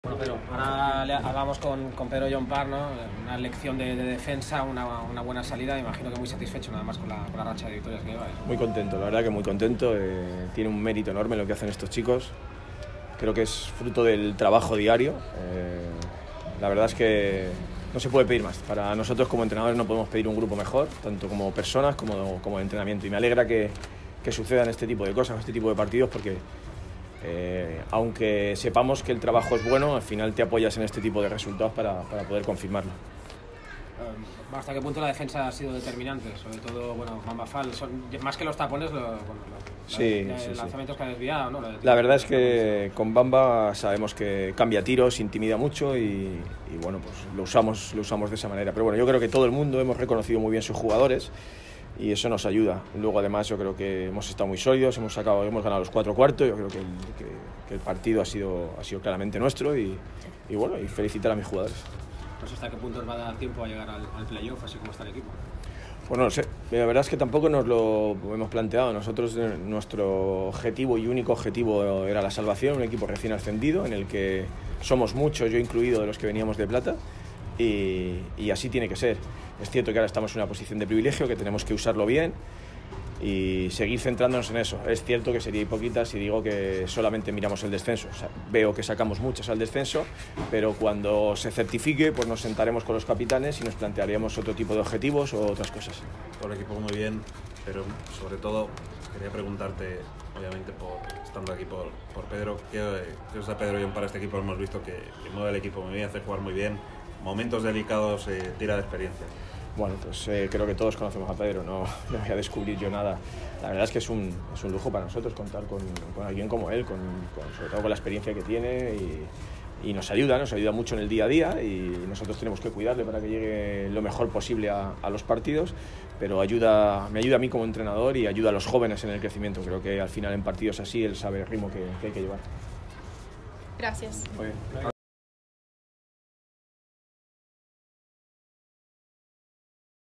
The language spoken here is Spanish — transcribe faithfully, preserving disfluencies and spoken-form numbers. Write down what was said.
Bueno, Pedro, ahora le hablamos con, con Pedro Llompart, ¿no? Una lección de, de defensa, una, una buena salida. Imagino que muy satisfecho nada más con la, con la racha de victorias que lleváis. Muy contento, la verdad que muy contento. Eh, tiene un mérito enorme lo que hacen estos chicos. Creo que es fruto del trabajo diario. Eh, la verdad es que no se puede pedir más. Para nosotros como entrenadores no podemos pedir un grupo mejor, tanto como personas como, como de entrenamiento. Y me alegra que, que sucedan este tipo de cosas, este tipo de partidos, porque Eh, aunque sepamos que el trabajo es bueno, al final te apoyas en este tipo de resultados para, para poder confirmarlo. ¿Hasta qué punto la defensa ha sido determinante? Sobre todo, bueno, Bamba Fall, son, más que los tapones, lo, bueno, lo, sí, la, sí, los sí. lanzamientos que ha desviado, ¿no? La verdad es que con Bamba sabemos que cambia tiros, intimida mucho y, y bueno, pues lo usamos, lo usamos de esa manera. Pero bueno, yo creo que todo el mundo hemos reconocido muy bien sus jugadores y eso nos ayuda. Luego además yo creo que hemos estado muy sólidos, hemos sacado, hemos ganado los cuatro cuartos. Yo creo que el, que, que el partido ha sido, ha sido claramente nuestro y, y bueno, y felicitar a mis jugadores. No sé hasta qué punto os va a dar tiempo a llegar al, al playoff, así como está el equipo. Pues no lo sé, la verdad es que tampoco nos lo hemos planteado. Nosotros, nuestro objetivo y único objetivo era la salvación, un equipo recién ascendido en el que somos muchos, yo incluido, de los que veníamos de plata. Y, y así tiene que ser. Es cierto que ahora estamos en una posición de privilegio, que tenemos que usarlo bien y seguir centrándonos en eso. Es cierto que sería hipócrita si digo que solamente miramos el descenso. O sea, veo que sacamos muchas al descenso, pero cuando se certifique, pues nos sentaremos con los capitanes y nos plantearíamos otro tipo de objetivos o otras cosas. Todo el equipo muy bien, pero sobre todo quería preguntarte, obviamente por estando aquí por, por Pedro, ¿qué, qué os da Pedro Llompart para este equipo? Hemos visto que, que mueve el equipo muy bien, hace jugar muy bien, momentos delicados, eh, tira de experiencia. Bueno, pues eh, creo que todos conocemos a Pedro, no, no voy a descubrir yo nada. La verdad es que es un, es un lujo para nosotros contar con, con alguien como él, con, con, sobre todo con la experiencia que tiene y, y nos ayuda, nos ayuda mucho en el día a día y nosotros tenemos que cuidarle para que llegue lo mejor posible a, a los partidos, pero ayuda, me ayuda a mí como entrenador y ayuda a los jóvenes en el crecimiento. Creo que al final en partidos así él sabe el ritmo que, que hay que llevar. Gracias. Muy bien.